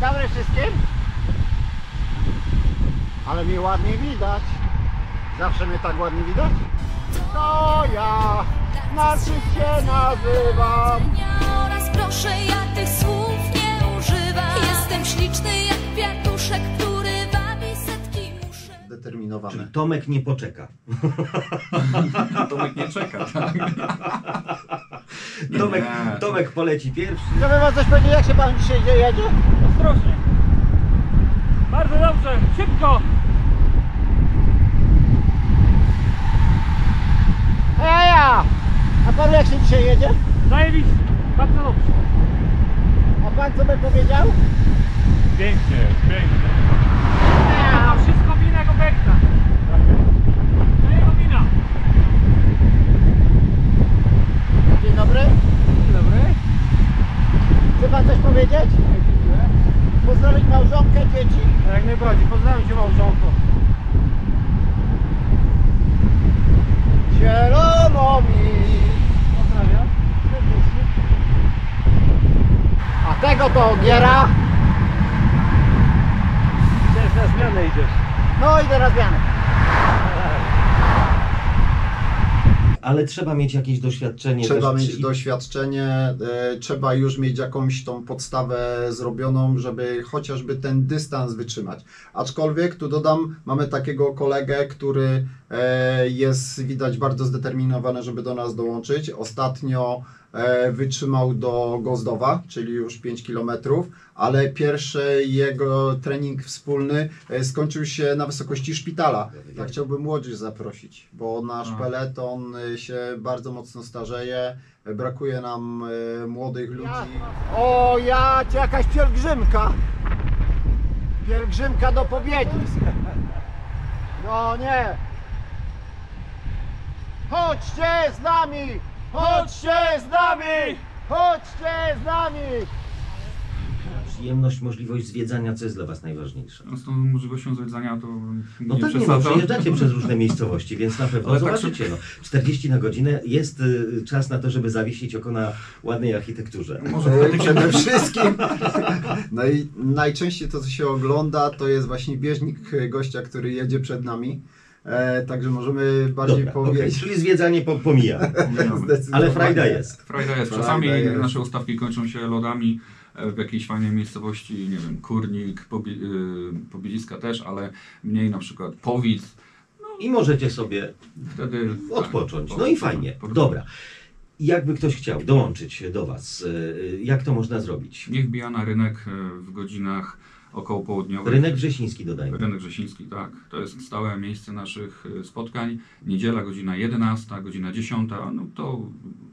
dobry wszystkim. Ale mnie ładnie widać. Zawsze mnie tak ładnie widać. To ja na się nazywam. Oraz proszę, ja tych słów nie używam. Jestem śliczny jak kwiatuszek, który wabi setki muszek. Determinowany. Czyli Tomek nie poczeka. Tomek nie czeka, tak? Tomek poleci pierwszy. Chciałbym wam coś powiedzieć, jak się pan dzisiaj jedzie? Ostrożnie. Bardzo dobrze, szybko. Ja! A pan jak się dzisiaj jedzie? Zajebiście, bardzo dobrze. A pan co by powiedział? Pięknie, pięknie. A wszystko wina Roberta. To jego wina. Dzień dobry. Dzień dobry. Chce pan coś powiedzieć? Pozdrowić małżonkę, dzieci? Jak najbardziej, pozdrawiam cię małżonko. Zielono mi. Pozdrawiam. A tego to Ogiera. Teraz na zmianę idziesz. No idę na zmianę. Ale trzeba mieć jakieś doświadczenie. Trzeba też, mieć doświadczenie, trzeba już mieć jakąś tą podstawę zrobioną, żeby chociażby ten dystans wytrzymać. Aczkolwiek tu dodam, mamy takiego kolegę, który jest widać bardzo zdeterminowany, żeby do nas dołączyć. Ostatnio wytrzymał do Gozdowa, czyli już 5 km, ale pierwszy jego trening wspólny skończył się na wysokości szpitala. Ja chciałbym młodzież zaprosić, bo nasz peleton się bardzo mocno starzeje, brakuje nam młodych ludzi. O ja, to jakaś pielgrzymka. Pielgrzymka do Pobiedzisk. No nie. Chodźcie z nami! Chodźcie z nami! Chodźcie z nami! Przyjemność, możliwość zwiedzania, co jest dla Was najważniejsze? No z tą możliwością zwiedzania to No nie tak, nie, no, przesadzam. przejeżdżacie przez różne miejscowości, więc na pewno Ale tak, zobaczycie. No, 40 na godzinę jest czas na to, żeby zawiesić oko na ładnej architekturze. Przede wszystkim. No i najczęściej to, co się ogląda, to jest właśnie bieżnik gościa, który jedzie przed nami. Także możemy bardziej Dobra, powiedzieć. okay. Czyli zwiedzanie pomija. Ale frajda jest. Frajda jest. Czasami nasze ustawki kończą się lodami w jakiejś fajnej miejscowości, nie wiem, Kurnik, Pobiedziska też, ale mniej na przykład Powidz. I możecie sobie Wtedy odpocząć. tak, No i fajnie. Dobra. Jakby ktoś chciał dołączyć do Was, jak to można zrobić? Niech wbija na rynek w godzinach około południowych. Rynek Wrzesiński dodajmy. Rynek Wrzesiński, tak. To jest stałe miejsce naszych spotkań. Niedziela, godzina 11, godzina 10. No to